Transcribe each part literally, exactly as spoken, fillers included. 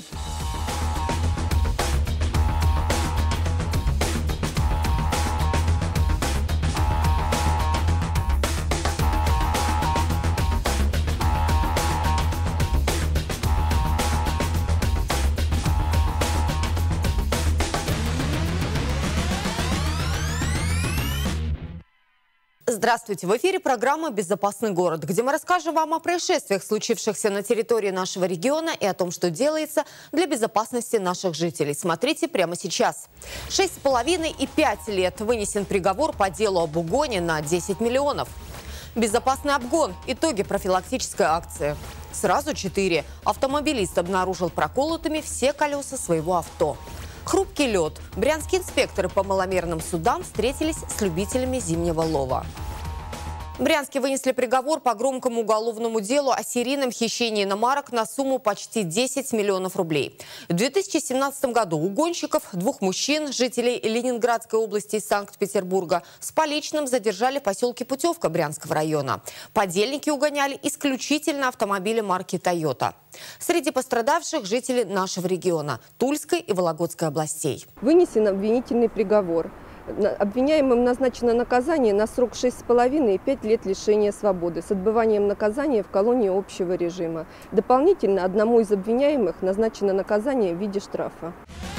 Здравствуйте! В эфире программа «Безопасный город», где мы расскажем вам о происшествиях, случившихся на территории нашего региона, и о том, что делается для безопасности наших жителей. Смотрите прямо сейчас. Шесть с половиной и пять лет вынесен приговор по делу об угоне на десять миллионов. Безопасный обгон. Итоги профилактической акции. Сразу четыре. Автомобилист обнаружил проколотыми все колеса своего авто. Хрупкий лед. Брянские инспекторы по маломерным судам встретились с любителями зимнего лова. В Брянске вынесли приговор по громкому уголовному делу о серийном хищении иномарок на сумму почти десять миллионов рублей. В две тысячи семнадцатом году угонщиков, двух мужчин, жителей Ленинградской области и Санкт-Петербурга, с поличным задержали в поселке Путевка Брянского района. Подельники угоняли исключительно автомобили марки «Тойота». Среди пострадавших жители нашего региона – Тульской и Вологодской областей. Вынесен обвинительный приговор. Обвиняемым назначено наказание на срок шесть с половиной и пять лет лишения свободы с отбыванием наказания в колонии общего режима. Дополнительно одному из обвиняемых назначено наказание в виде штрафа.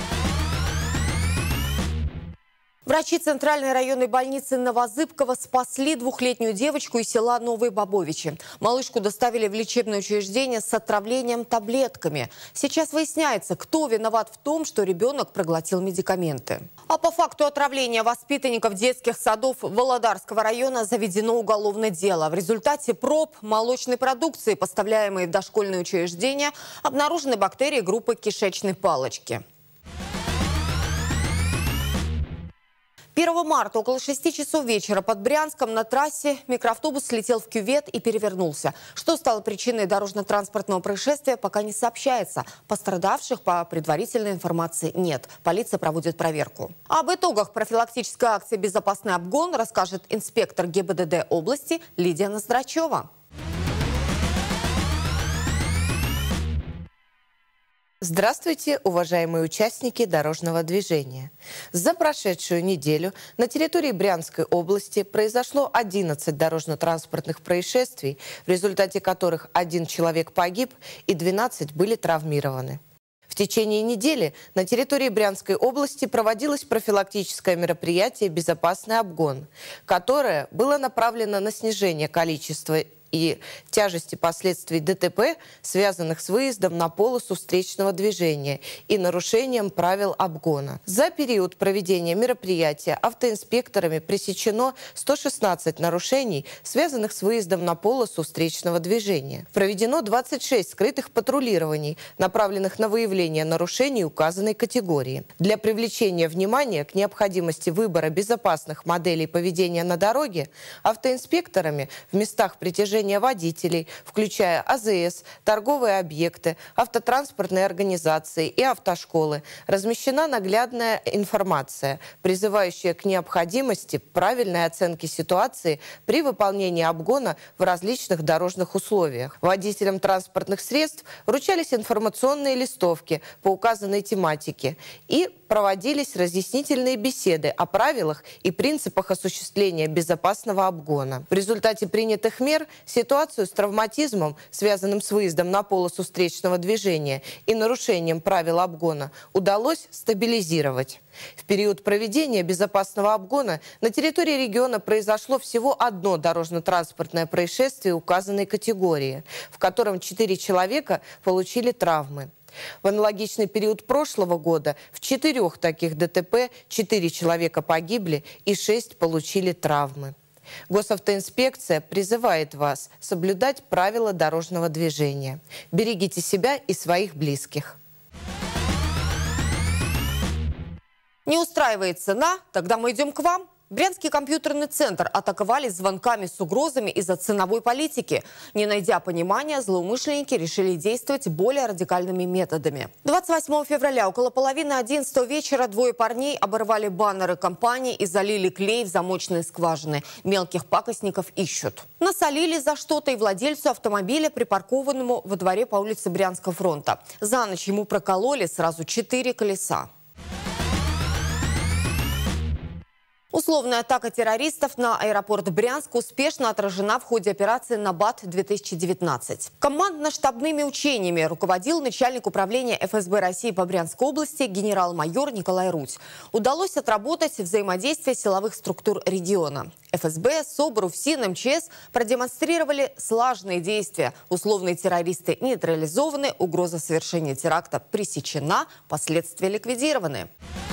Врачи Центральной районной больницы Новозыбково спасли двухлетнюю девочку из села Новые Бобовичи. Малышку доставили в лечебное учреждение с отравлением таблетками. Сейчас выясняется, кто виноват в том, что ребенок проглотил медикаменты. А по факту отравления воспитанников детских садов Володарского района заведено уголовное дело. В результате проб молочной продукции, поставляемой в дошкольные учреждения, обнаружены бактерии группы кишечной палочки. первого марта около шести часов вечера под Брянском на трассе микроавтобус слетел в кювет и перевернулся. Что стало причиной дорожно-транспортного происшествия, пока не сообщается. Пострадавших по предварительной информации нет. Полиция проводит проверку. Об итогах профилактической акции «Безопасный обгон» расскажет инспектор ГИБДД области Лидия Ноздрачева. Здравствуйте, уважаемые участники дорожного движения. За прошедшую неделю на территории Брянской области произошло одиннадцать дорожно-транспортных происшествий, в результате которых один человек погиб и двенадцать были травмированы. В течение недели на территории Брянской области проводилось профилактическое мероприятие «Безопасный обгон», которое было направлено на снижение количества и тяжести последствий ДТП, связанных с выездом на полосу встречного движения и нарушением правил обгона. За период проведения мероприятия автоинспекторами пресечено сто шестнадцать нарушений, связанных с выездом на полосу встречного движения. Проведено двадцать шесть скрытых патрулирований, направленных на выявление нарушений указанной категории. Для привлечения внимания к необходимости выбора безопасных моделей поведения на дороге автоинспекторами в местах притяжения водителей, включая АЗС, торговые объекты, автотранспортные организации и автошколы, размещена наглядная информация, призывающая к необходимости правильной оценки ситуации при выполнении обгона в различных дорожных условиях. Водителям транспортных средств вручались информационные листовки по указанной тематике и проводились разъяснительные беседы о правилах и принципах осуществления безопасного обгона. В результате принятых мер ситуацию с травматизмом, связанным с выездом на полосу встречного движения и нарушением правил обгона, удалось стабилизировать. В период проведения безопасного обгона на территории региона произошло всего одно дорожно-транспортное происшествие указанной категории, в котором четыре человека получили травмы. В аналогичный период прошлого года в четырех таких ДТП четыре человека погибли и шесть получили травмы. Госавтоинспекция призывает вас соблюдать правила дорожного движения. Берегите себя и своих близких. Не устраивает цена? Тогда мы идем к вам. Брянский компьютерный центр атаковали звонками с угрозами из-за ценовой политики. Не найдя понимания, злоумышленники решили действовать более радикальными методами. двадцать восьмого февраля около половины одиннадцатого вечера двое парней оборвали баннеры компании и залили клей в замочные скважины. Мелких пакостников ищут. Насолили за что-то и владельцу автомобиля, припаркованному во дворе по улице Брянского фронта. За ночь ему прокололи сразу четыре колеса. Условная атака террористов на аэропорт Брянска успешно отражена в ходе операции «Набат-две тысячи девятнадцать». Командно-штабными учениями руководил начальник управления эф эс бэ России по Брянской области генерал-майор Николай Рудь. Удалось отработать взаимодействие силовых структур региона. эф эс бэ, СОБР, УФСИН, эм че эс продемонстрировали слаженные действия. Условные террористы нейтрализованы, угроза совершения теракта пресечена, последствия ликвидированы.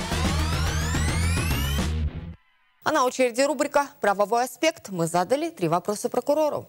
А на очереди рубрика «Правовой аспект». Мы задали три вопроса прокурору.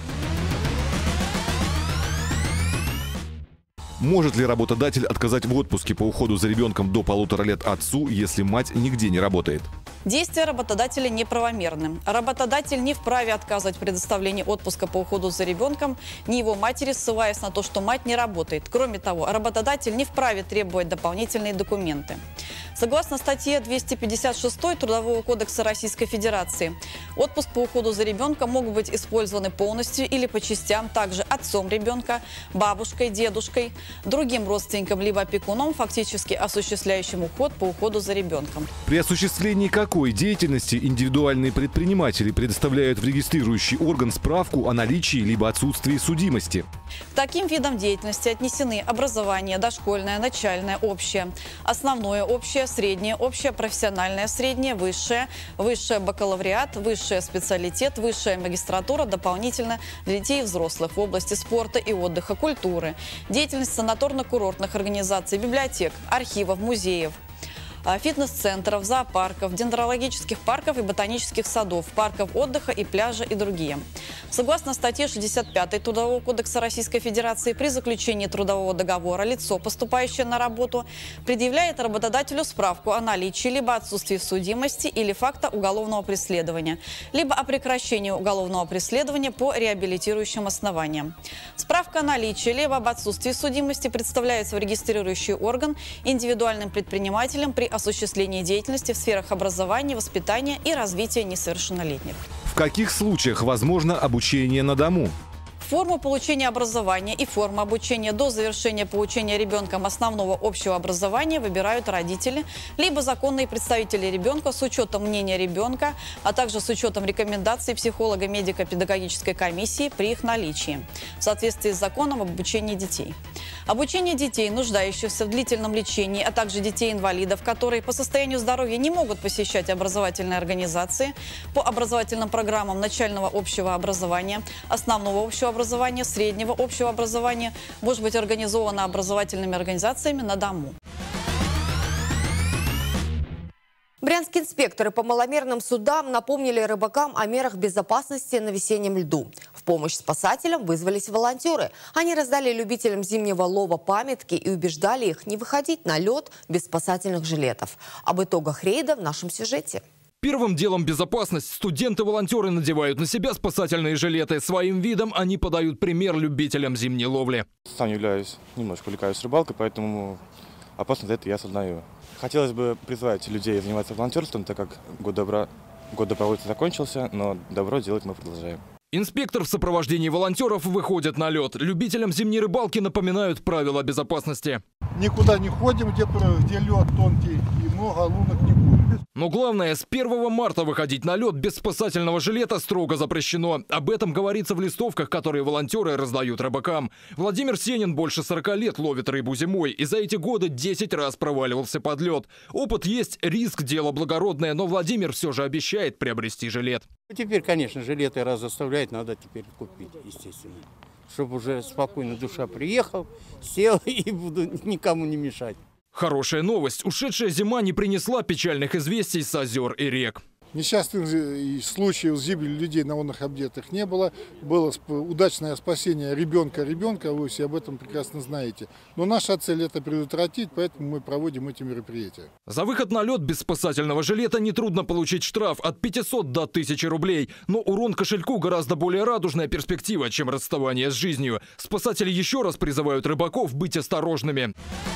Может ли работодатель отказать в отпуске по уходу за ребенком до полутора лет отцу, если мать нигде не работает? Действия работодателя неправомерны. Работодатель не вправе отказывать в предоставлении отпуска по уходу за ребенком ни его матери, ссылаясь на то, что мать не работает. Кроме того, работодатель не вправе требовать дополнительные документы. Согласно статье двести пятьдесят шесть Трудового кодекса Российской Федерации, отпуск по уходу за ребенком могут быть использованы полностью или по частям также отцом ребенка, бабушкой, дедушкой, другим родственником либо опекуном, фактически осуществляющим уход по уходу за ребенком. При осуществлении какой деятельности индивидуальные предприниматели предоставляют в регистрирующий орган справку о наличии либо отсутствии судимости? К таким видам деятельности отнесены образование, дошкольное, начальное, общее, основное общее, среднее общее, профессиональное среднее, высшее, высшее бакалавриат, высшее специалитет, высшая магистратура, дополнительно для детей и взрослых в области спорта и отдыха, культуры, деятельность санаторно-курортных организаций, библиотек, архивов, музеев, фитнес-центров, зоопарков, дендрологических парков и ботанических садов, парков отдыха и пляжа и другие. Согласно статье шестьдесят пятой Трудового кодекса Российской Федерации, при заключении трудового договора лицо, поступающее на работу, предъявляет работодателю справку о наличии либо отсутствии судимости или факта уголовного преследования, либо о прекращении уголовного преследования по реабилитирующим основаниям. Справка о наличии либо об отсутствии судимости представляется в регистрирующий орган индивидуальным предпринимателем при осуществлении деятельности в сферах образования, воспитания и развития несовершеннолетних. В каких случаях возможно обучение на дому? Форму получения образования и форму обучения до завершения получения ребенком основного общего образования выбирают родители, либо законные представители ребенка с учетом мнения ребенка, а также с учетом рекомендаций психолога медико-педагогической комиссии при их наличии, в соответствии с законом об обучении детей. Обучение детей, нуждающихся в длительном лечении, а также детей-инвалидов, которые по состоянию здоровья не могут посещать образовательные организации, по образовательным программам начального общего образования, основного общего образования, образования, среднего общего образования может быть организовано образовательными организациями на дому. Брянские инспекторы по маломерным судам напомнили рыбакам о мерах безопасности на весеннем льду. В помощь спасателям вызвались волонтеры. Они раздали любителям зимнего лова памятки и убеждали их не выходить на лед без спасательных жилетов. Об итогах рейда в нашем сюжете. Первым делом безопасность. Студенты-волонтеры надевают на себя спасательные жилеты. Своим видом они подают пример любителям зимней ловли. Сам являюсь, немножко увлекаюсь рыбалкой, поэтому опасность за это я осознаю. Хотелось бы призвать людей заниматься волонтерством, так как год добра, год добровольца закончился, но добро делать мы продолжаем. Инспектор в сопровождении волонтеров выходит на лед. Любителям зимней рыбалки напоминают правила безопасности. Никуда не ходим, где, где лед тонкий, и много лунок не будет. Но главное, с первого марта выходить на лед без спасательного жилета строго запрещено. Об этом говорится в листовках, которые волонтеры раздают рыбакам. Владимир Сенин больше сорока лет ловит рыбу зимой и за эти годы десять раз проваливался под лед. Опыт есть, риск – дело благородное, но Владимир все же обещает приобрести жилет. Теперь, конечно, жилеты раз заставляют, надо теперь купить, естественно. Чтобы уже спокойно душа приехал, сел и буду никому не мешать. Хорошая новость. Ушедшая зима не принесла печальных известий с озер и рек. Несчастных случаев с гибелью людей на онных объектах не было. Было удачное спасение ребенка-ребенка, вы все об этом прекрасно знаете. Но наша цель – это предотвратить, поэтому мы проводим эти мероприятия. За выход на лед без спасательного жилета нетрудно получить штраф от пятисот до тысячи рублей. Но урон кошельку гораздо более радужная перспектива, чем расставание с жизнью. Спасатели еще раз призывают рыбаков быть осторожными.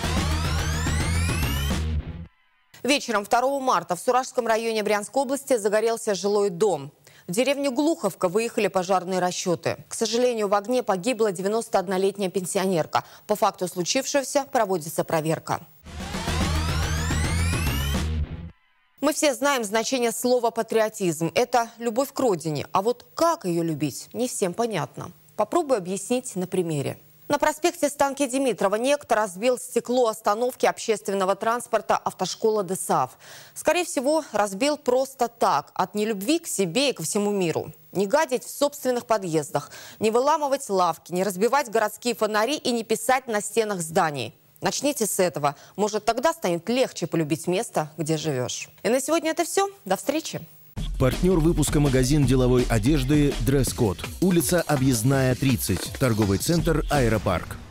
Вечером второго марта в Суражском районе Брянской области загорелся жилой дом. В деревню Глуховка выехали пожарные расчеты. К сожалению, в огне погибла девяностооднолетняя пенсионерка. По факту случившегося проводится проверка. Мы все знаем значение слова «патриотизм». Это любовь к родине. А вот как ее любить, не всем понятно. Попробую объяснить на примере. На проспекте Станки Димитрова некто разбил стекло остановки общественного транспорта автошкола ДСАФ. Скорее всего, разбил просто так, от нелюбви к себе и ко всему миру. Не гадить в собственных подъездах, не выламывать лавки, не разбивать городские фонари и не писать на стенах зданий. Начните с этого. Может, тогда станет легче полюбить место, где живешь. И на сегодня это все. До встречи. Партнер выпуска магазин деловой одежды «Дресс-код». Улица Объездная, тридцать. Торговый центр «Аэропарк».